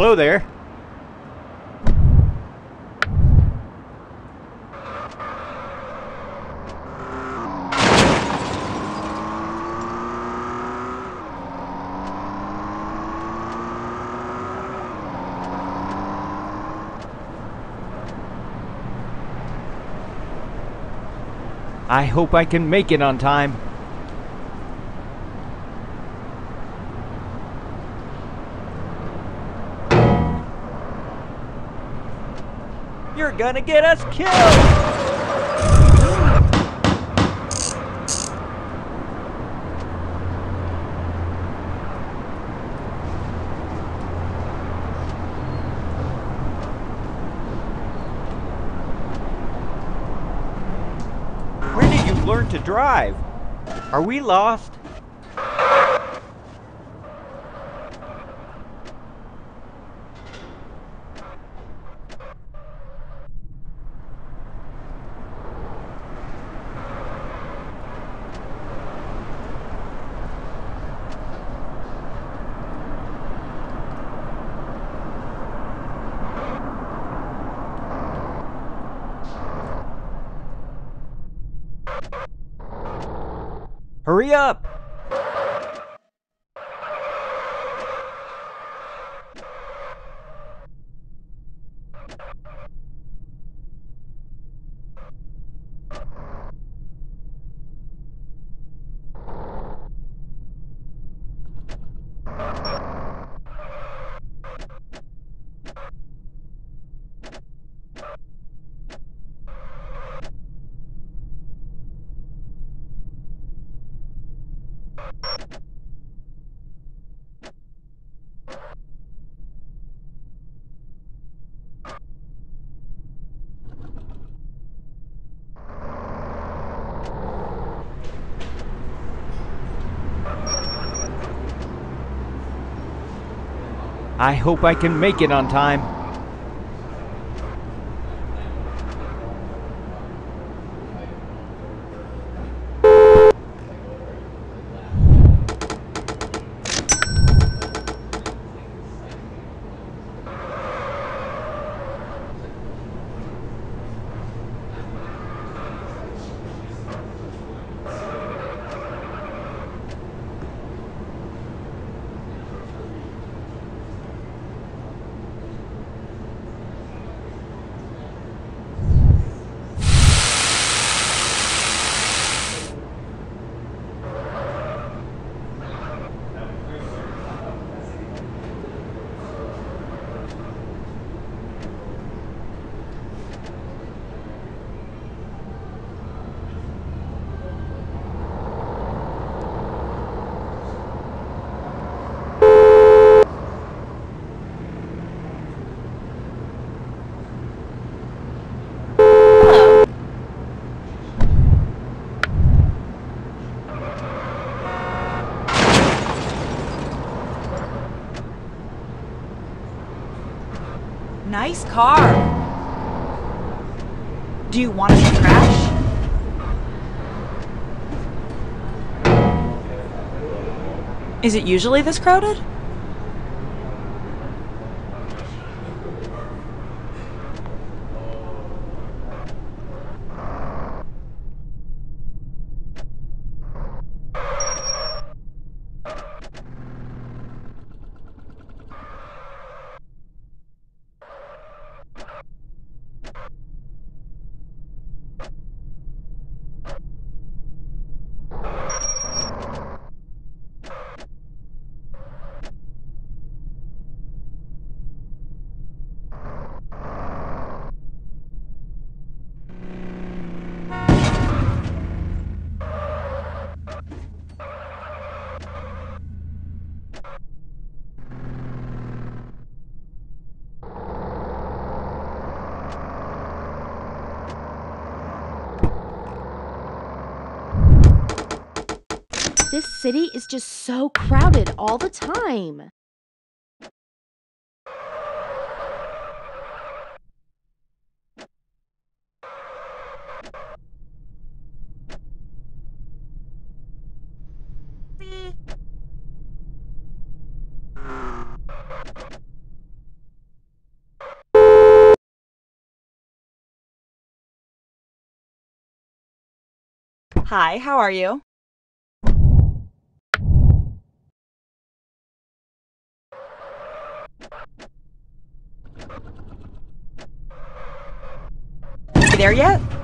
Hello there. I hope I can make it on time. You're gonna get us killed! Where did you learn to drive? Are we lost? Hurry up! I hope I can make it on time. Nice car. Do you want us to crash? Is it usually this crowded? This city is just so crowded all the time. Hi, how are you? You there yet?